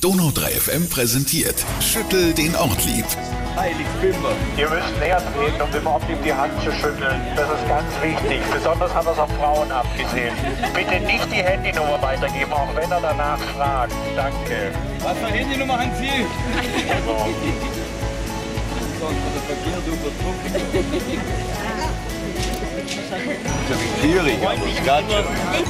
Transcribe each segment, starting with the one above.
Donau 3 FM präsentiert Schüttel den Ort lieb. Heilig Bimmer. Ihr müsst näher treten, um dem Ort lieb die Hand zu schütteln. Das ist ganz wichtig. Besonders haben wir es auf Frauen abgesehen. Bitte nicht die Handynummer weitergeben, auch wenn er danach fragt. Danke. Was für Handynummer haben Sie? Schwierig, aber es geht schon.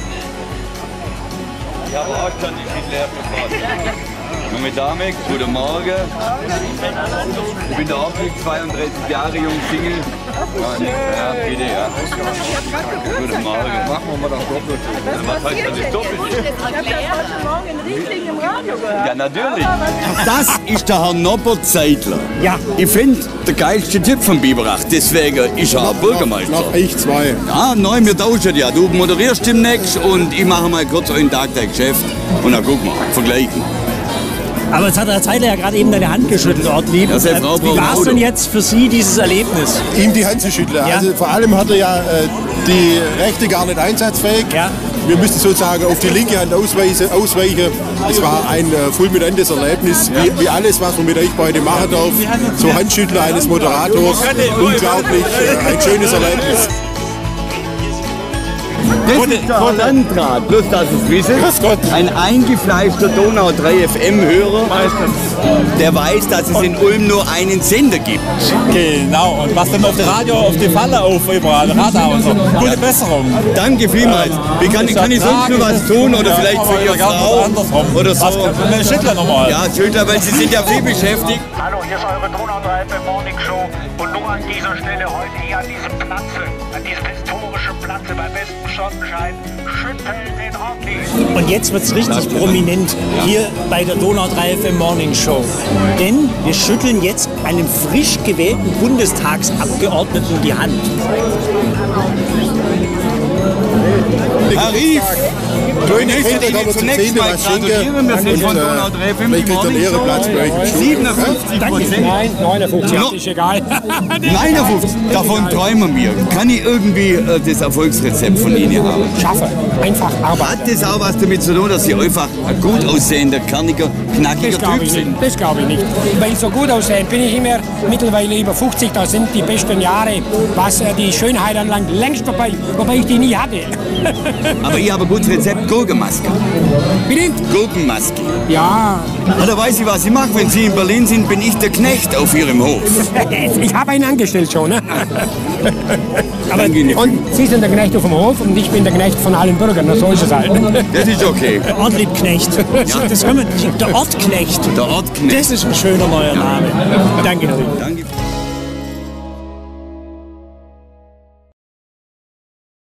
Ich habe auch schon die Schindler gefragt. Junge Dame, guten Morgen. Ich bin der Ortweg, 32 Jahre jung, Single. Ja, bitte, ja. Guten Morgen. Machen wir mal das doppelt. Was heißt das doppelt? Ich habe das heute Morgen in Riesling im Radio gehört. Ja, natürlich. Das ist der Herr Norbert Seidler. Ja. Ich finde, der geilste Typ von Biberach. Deswegen ist er Bürgermeister. Noch ich zwei. Ja, nein, wir tauschen ja. Du moderierst demnächst und ich mache mal kurz einen Tag dein Geschäft. Und dann guck mal, vergleichen. Aber jetzt hat der Zeidler ja gerade eben deine Hand geschüttelt, Ortlieb. Ja, seine Frau Wie war es denn jetzt für Sie, dieses Erlebnis? Ihm die Hand zu schütteln. Ja. Also vor allem hat er ja die rechte gar nicht einsatzfähig. Ja. Wir müssten sozusagen auf die linke Hand ausweichen. Es war ein fulminantes Erlebnis, wie alles, was man mit euch beide machen darf. So Handschütteln eines Moderators, unglaublich, ein schönes Erlebnis. Das ist der Herr Landrat, bloß dass es wissen. Grüß Gott. Ein eingefleischter Donau 3 FM-Hörer, der weiß, dass es in Ulm nur einen Sender gibt. Genau, und was dann auf der Radio auf die Falle auf überall, Radar und so. Gute Besserung. Danke vielmals. Wie kann ich sonst nur was tun oder vielleicht für Ihre Frau oder so? Was Schüttler nochmal. Ja, Schüttler, weil Sie sind ja viel beschäftigt. Hallo, hier ist eure Donau 3 FM Morning Show. Und nur an dieser Stelle heute hier an diesem Platze, an diesem historischen Platze bei bestem Sonnenschein, schütteln den Ort lieb. Und jetzt wird es richtig prominent hier bei der Donau 3 FM Morning Show. Denn wir schütteln jetzt einem frisch gewählten Bundestagsabgeordneten die Hand. Herr Rief, Kleine ich möchte Kinder kann Ihnen man zum zunächst Zehnten mal was schenken. gratulieren. Wir sind Und von Donau 3 FM vielleicht kriegt er einen Ehrenplatz bei euch im Stuhl. 57%. Nein, 59, ist egal. 59, davon träumen wir. Kann ich irgendwie das Erfolgsrezept von Ihnen haben? Schaffe, einfach arbeiten. Hat das auch was damit zu tun, dass Sie einfach ein gut aussehender, kerniger, knackiger Typ sind? Das glaube ich nicht. Weil ich so gut aussehe, bin ich immer mittlerweile über 50. Da sind die besten Jahre, was die Schönheit anlangt, längst vorbei. Wobei ich die nie hatte. Aber ich habe ein gutes Rezept, Gurkenmaske. Bitte? Gurkenmaske. Ja. Na, da weiß ich, was ich mache. Wenn Sie in Berlin sind, bin ich der Knecht auf Ihrem Hof. Ich habe einen angestellt schon. Ne? Aber, Danke Ihnen. und Sie sind der Knecht auf dem Hof und ich bin der Knecht von allen Bürgern. So ist es halt. Das ist okay. Der Ortliebknecht. Ja. Das können wir, der Ortknecht. Der Ortknecht. Das ist ein schöner neuer Name. Danke, Herr Rief. Danke.